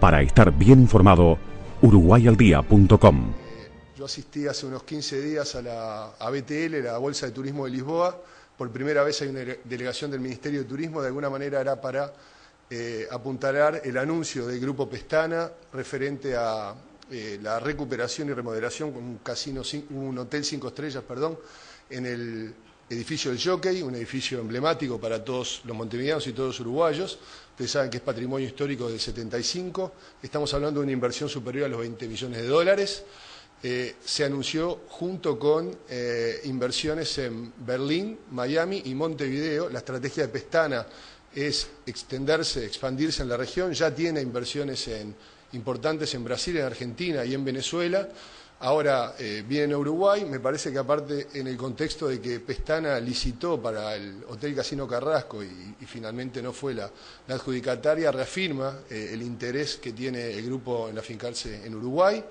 Para estar bien informado, uruguayaldía.com. Yo asistí hace unos 15 días a BTL, la Bolsa de Turismo de Lisboa. Por primera vez hay una delegación del Ministerio de Turismo. De alguna manera era para apuntalar el anuncio del Grupo Pestana referente a la recuperación y remodelación con un hotel 5 estrellas, en el edificio del Jockey, un edificio emblemático para todos los montevideanos y todos los uruguayos. Ustedes saben que es patrimonio histórico del 75. Estamos hablando de una inversión superior a los 20 millones de dólares. Se anunció junto con inversiones en Berlín, Miami y Montevideo. La estrategia de Pestana es expandirse en la región. Ya tiene inversiones importantes en Brasil, en Argentina y en Venezuela. Ahora viene a Uruguay. Me parece que aparte en el contexto de que Pestana licitó para el Hotel Casino Carrasco y finalmente no fue la adjudicataria, reafirma el interés que tiene el grupo en afincarse en Uruguay.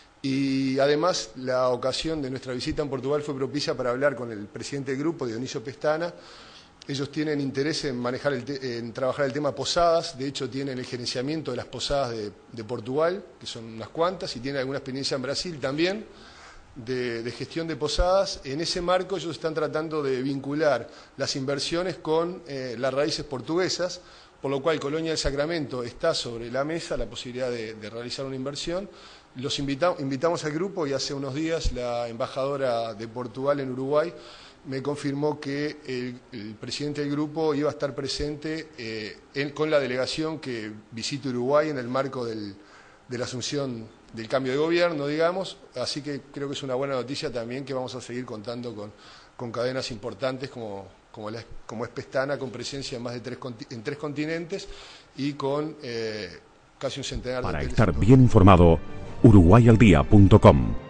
Y además la ocasión de nuestra visita en Portugal fue propicia para hablar con el presidente del grupo, Dionisio Pestana. Ellos tienen interés en trabajar el tema posadas. De hecho tienen el gerenciamiento de las posadas de Portugal, que son unas cuantas, y tienen alguna experiencia en Brasil también de gestión de posadas. En ese marco ellos están tratando de vincular las inversiones con las raíces portuguesas, por lo cual Colonia del Sacramento está sobre la mesa la posibilidad de realizar una inversión. Los invitamos al grupo y hace unos días la embajadora de Portugal en Uruguay me confirmó que el presidente del grupo iba a estar presente con la delegación que visite Uruguay en el marco de la asunción del cambio de gobierno, digamos. Así que creo que es una buena noticia también que vamos a seguir contando con cadenas importantes como es Pestana, con presencia en más de tres continentes y con casi un centenar de hoteles. Para estar bien informado, uruguayaldía.com.